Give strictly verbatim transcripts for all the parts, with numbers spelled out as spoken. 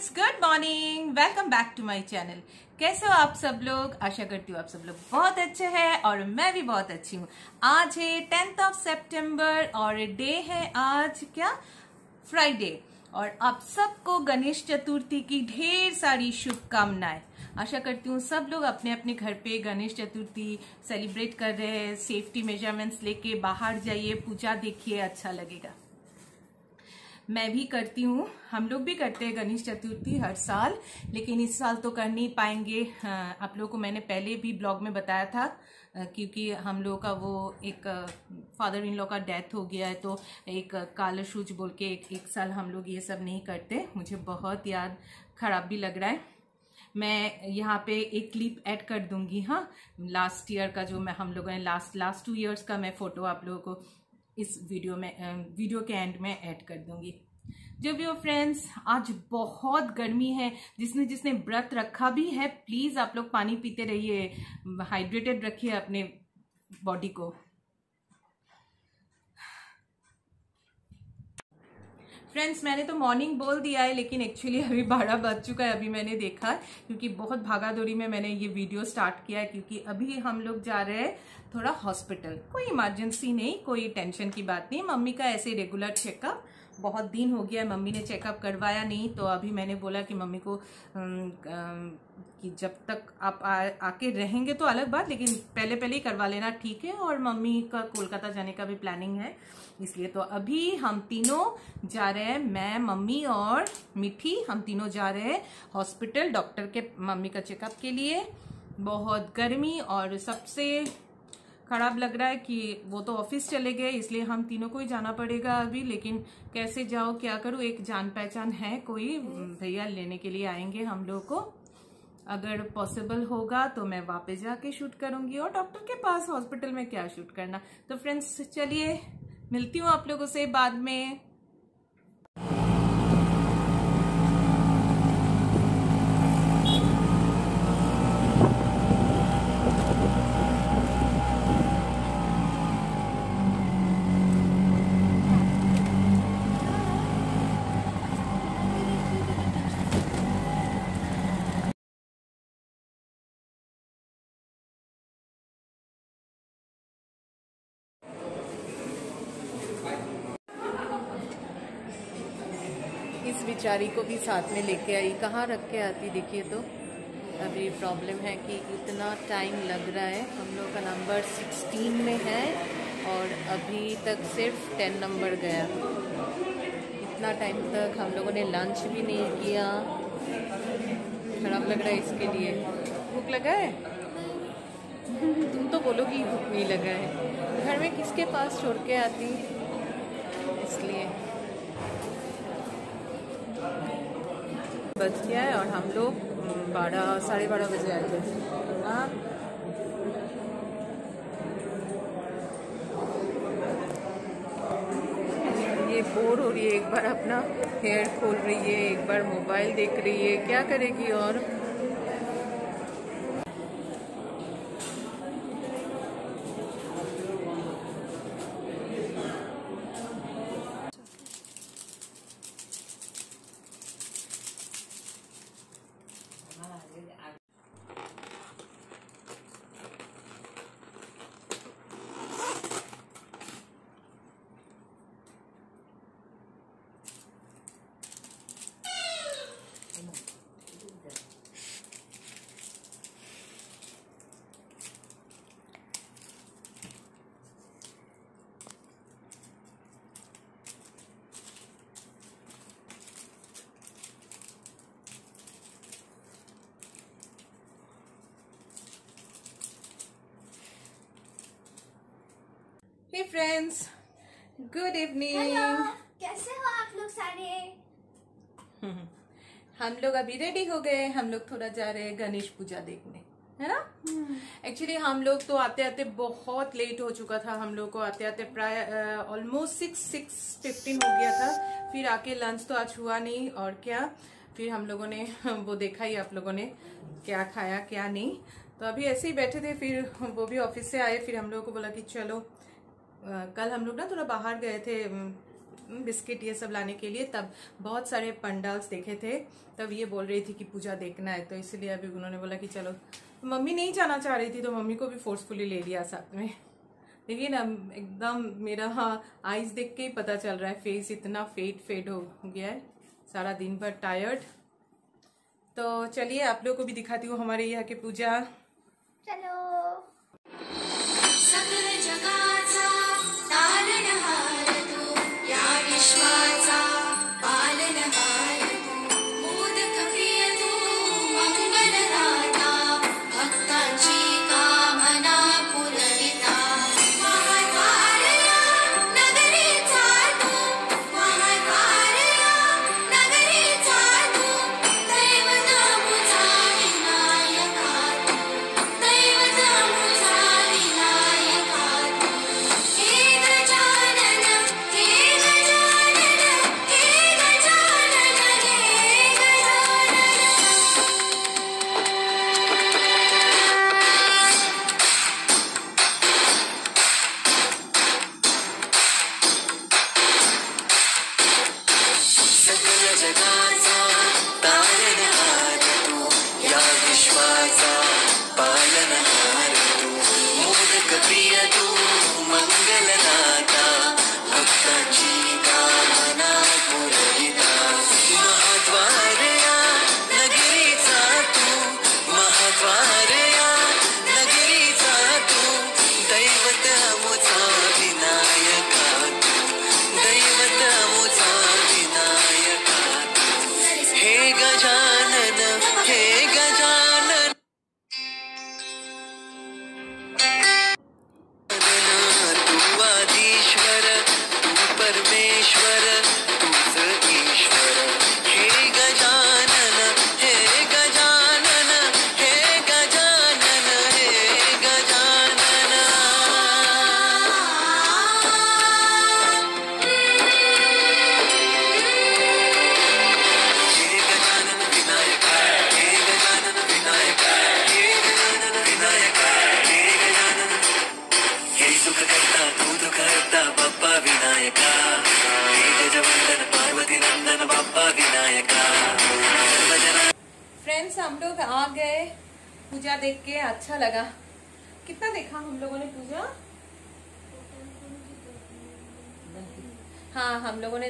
Friends, good morning. Welcome back to my channel. कैसे हो आप सब लोग? आशा करती हूँ आप सब लोग बहुत अच्छे हैं और मैं भी बहुत अच्छी हूँ। आज है टेंथ ऑफ सितंबर और डे है आज क्या, फ्राइडे। और आप सबको गणेश चतुर्थी की ढेर सारी शुभकामनाएं। आशा करती हूँ सब लोग अपने अपने घर पे गणेश चतुर्थी सेलिब्रेट कर रहे हैं। सेफ्टी मेजरमेंट्स लेके बाहर जाइए, पूजा देखिए, अच्छा लगेगा। मैं भी करती हूँ, हम लोग भी करते हैं गणेश चतुर्थी हर साल, लेकिन इस साल तो कर नहीं पाएंगे। आप लोगों को मैंने पहले भी ब्लॉग में बताया था, क्योंकि हम लोगों का वो एक फादर इन लॉ का डेथ हो गया है, तो एक काला शूज बोल के एक, एक साल हम लोग ये सब नहीं करते। मुझे बहुत याद खराब भी लग रहा है। मैं यहाँ पे एक क्लिप ऐड कर दूंगी, हाँ, लास्ट ईयर का जो मैं हम लोगों ने लास्ट लास्ट टू इयर्स का मैं फोटो आप लोगों को इस वीडियो में वीडियो के एंड में ऐड कर दूंगी। जो भी हो फ्रेंड्स, आज बहुत गर्मी है। जिसने जिसने व्रत रखा भी है, प्लीज आप लोग पानी पीते रहिए, हाइड्रेटेड रखिए अपने बॉडी को। फ्रेंड्स, मैंने तो मॉर्निंग बोल दिया है, लेकिन एक्चुअली अभी बारह बज चुका है। अभी मैंने देखा, क्योंकि बहुत भागा दौड़ी में मैंने ये वीडियो स्टार्ट किया है, क्योंकि अभी हम लोग जा रहे हैं थोड़ा हॉस्पिटल। कोई इमरजेंसी नहीं, कोई टेंशन की बात नहीं। मम्मी का ऐसे रेगुलर चेकअप, बहुत दिन हो गया मम्मी ने चेकअप करवाया नहीं, तो अभी मैंने बोला कि मम्मी को कि जब तक आप आ, आके रहेंगे तो अलग बात, लेकिन पहले पहले ही करवा लेना ठीक है। और मम्मी का कोलकाता जाने का भी प्लानिंग है, इसलिए तो अभी हम तीनों जा रहे हैं, मैं, मम्मी और मिठी, हम तीनों जा रहे हैं हॉस्पिटल डॉक्टर के मम्मी का चेकअप के लिए। बहुत गर्मी, और सबसे खराब लग रहा है कि वो तो ऑफिस चले गए, इसलिए हम तीनों को ही जाना पड़ेगा अभी। लेकिन कैसे जाओ, क्या करूँ, एक जान पहचान है कोई भैया, लेने के लिए आएंगे हम लोग को। अगर पॉसिबल होगा तो मैं वापस जाके शूट करूंगी, और डॉक्टर के पास हॉस्पिटल में क्या शूट करना। तो फ्रेंड्स चलिए, मिलती हूँ आप लोगों से बाद में। इस बेचारी को भी साथ में लेके आई, कहाँ रख के आती देखिए। तो अभी प्रॉब्लम है कि इतना टाइम लग रहा है। हम लोग का नंबर सिक्सटीन में है और अभी तक सिर्फ टेन नंबर गया। इतना टाइम तक हम लोगों ने लंच भी नहीं किया, खराब लग रहा है इसके लिए। भूख लगा है? तुम तो बोलोगी भूख नहीं लगा है, घर में किसके पास छोड़ के आती, इसलिए। बज गया है और हम लोग बारह साढ़े बारह बजे आए थे। हाँ, ये बोर हो रही है, एक बार अपना हेयर खोल रही है, एक बार मोबाइल देख रही है, क्या करेगी। और हे फ्रेंड्स, गुड इवनिंग। कैसे हो आप लोग सारे? हम लोग अभी रेडी हो गए, हम लोग थोड़ा जा रहे हैं गणेश पूजा देखने, है ना। एक्चुअली हम लोग तो आते आते बहुत लेट हो चुका था। हम लोग को आते आते प्राय ऑलमोस्ट सिक्स सिक्स फिफ्टीन हो गया था। फिर आके लंच तो आज हुआ नहीं, और क्या, फिर हम लोगों ने वो देखा ही आप लोगों ने क्या खाया क्या नहीं। तो अभी ऐसे ही बैठे थे, फिर वो भी ऑफिस से आए, फिर हम लोगों को बोला कि चलो आ, कल हम लोग ना थोड़ा बाहर गए थे बिस्किट ये सब लाने के लिए, तब बहुत सारे पंडाल्स देखे थे, तब ये बोल रही थी कि पूजा देखना है, तो इसलिए अभी उन्होंने बोला कि चलो। मम्मी नहीं जाना चाह रही थी तो मम्मी को भी फोर्सफुली ले लिया साथ में। देखिए ना एकदम मेरा हाँ आईज देख के ही पता चल रहा है, फेस इतना फेड फेड हो गया है, सारा दिन भर टायर्ड। तो चलिए आप लोग को भी दिखाती हूँ हमारे यहाँ की पूजा। चलो। सकल जगाचा तारणहार तू, या विश्वाचा पालनहार तू, मोदक प्रिय तू, मंगलदाता, भक्तांची कामना पुरविता, महाद्वारया नगरीचा तू, महाद्वारया नगरीचा तू, दैवतामुचा विनायका तू, दैवतामुचा विनायका तू, हे गजानन, हे गजानन, हे गजानन, हे गजानन। सकल जगाचा तारणहार तू, या विश्वाचा पालनहार तू, मोदक प्रिय तू, मंगलदाता, भक्तांची कामना पुरविता, महाद्वारया नगरीचा तू, महाद्वारया नगरीचा तू, दैवत अमुचा विनायका तू, दैवत अमुचा विनायका तू, हे गजानन, हे गजानन, तू आदिश्वर, तू परमेश्वर, तूच ईश्वर, हे गजानन, हे गजानन, हे गजानन, हे गजानन। हे गजानन विनायका, हे गजानन विनायका, हे गजानन विनायका, हे गजानन, हे सुख करता तू दुख हरता बाप्पा विनायका, हे गजवंदन पार्वती नंदन बाप्पा विनायका, सर्वजना। फ्रेंड्स हम लोग आ गए, पूजा देख के अच्छा लगा। कितना देखा हम लोगों ने पूजा? हाँ हम लोगों ने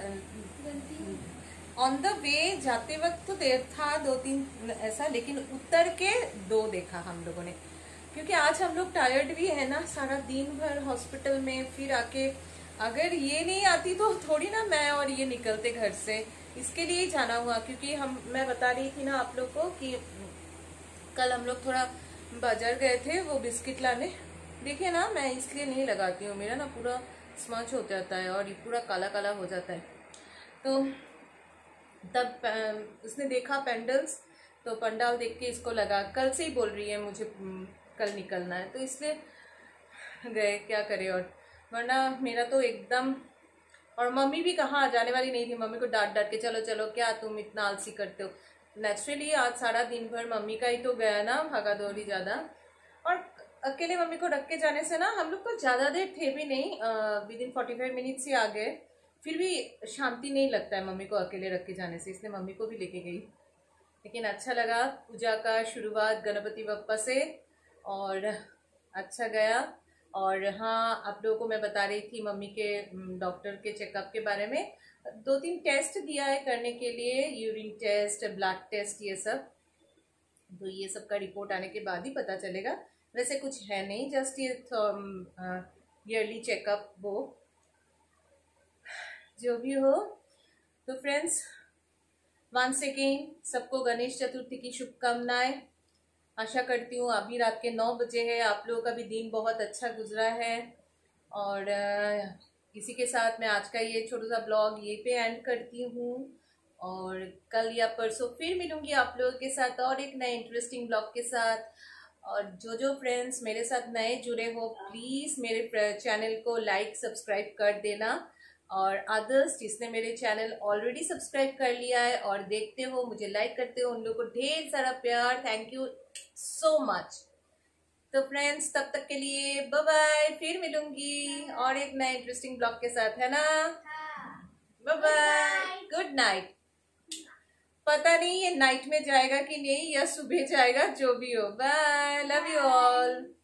ऑन द वे जाते वक्त तो देर था दो तीन ऐसा, लेकिन उतर के दो देखा हम लोगों ने, क्योंकि आज हम लोग टायर्ड भी है ना, सारा दिन भर हॉस्पिटल में, फिर आके अगर ये नहीं आती तो थोड़ी ना मैं और ये निकलते घर से, इसके लिए ही जाना हुआ। क्योंकि हम मैं बता रही थी ना आप लोग को कि कल हम लोग थोड़ा बाजार गए थे वो बिस्किट लाने। देखिए ना मैं इसलिए नहीं लगाती हूँ, मेरा ना पूरा स्मच हो जाता है और ये पूरा काला काला हो जाता है। तो तब अ, उसने देखा पेंडल्स, तो पंडाल देख के इसको लगा, कल से ही बोल रही है मुझे हम्म, कल निकलना है, तो इसलिए गए, क्या करे। और वरना मेरा तो एकदम, और मम्मी भी कहाँ जाने वाली नहीं थी, मम्मी को डांट डांट के चलो चलो क्या तुम इतना आलसी करते हो। नेचुरली आज सारा दिन भर मम्मी का ही तो गया ना, भागा दौड़ी ज़्यादा, और अकेले मम्मी को रख के जाने से ना, हम लोग तो ज़्यादा देर थे भी नहीं, within forty five minutes ही आ गए, फिर भी शांति नहीं लगता है मम्मी को अकेले रख के जाने से, इसलिए मम्मी को भी लेके गई। लेकिन अच्छा लगा, पूजा का शुरुआत गणपति बप्पा से, और अच्छा गया। और हाँ आप लोगों को मैं बता रही थी मम्मी के डॉक्टर के चेकअप के बारे में, दो तीन टेस्ट दिया है करने के लिए, यूरिन टेस्ट, ब्लड टेस्ट, ये सब। तो ये सब का रिपोर्ट आने के बाद ही पता चलेगा, वैसे कुछ है नहीं, जस्ट ये ईयरली चेकअप, वो जो भी हो। तो फ्रेंड्स वंस अगेन सबको गणेश चतुर्थी की शुभकामनाएं। आशा करती हूँ अभी रात के नौ बजे है, आप लोगों का भी दिन बहुत अच्छा गुजरा है। और इसी के साथ मैं आज का ये छोटा सा ब्लॉग ये पे एंड करती हूँ, और कल या परसों फिर मिलूंगी आप लोगों के साथ और एक नए इंटरेस्टिंग ब्लॉग के साथ। और जो जो फ्रेंड्स मेरे साथ नए जुड़े हो, प्लीज़ मेरे चैनल को लाइक सब्सक्राइब कर देना, और अदर्स जिसने मेरे चैनल ऑलरेडी सब्सक्राइब कर लिया है और देखते हो, मुझे लाइक करते हो, उन लोगों को ढेर सारा प्यार, थैंक यू सो मच। तो फ्रेंड्स तब तक के लिए बाय बाय, फिर मिलूंगी और एक नए इंटरेस्टिंग ब्लॉग के साथ, है ना। Bye bye, good night. पता नहीं ये नाइट में जाएगा कि नहीं या सुबह जाएगा, जो भी हो। Bye, love you all.